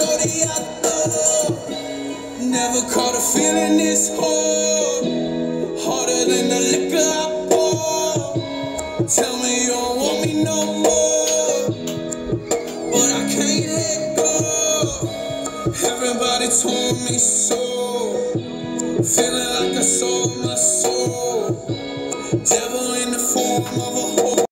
shorty I thought never caught a feeling this hard, harder than the liquor I pour. Tell me you don't want me no more, but I can't let go. Everybody told me so, feeling like I sold my soul. Devil